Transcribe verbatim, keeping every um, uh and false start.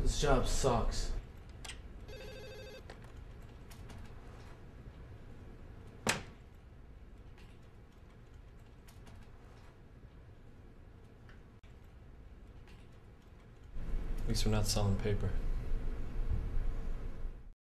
This job sucks. At least we're not selling paper.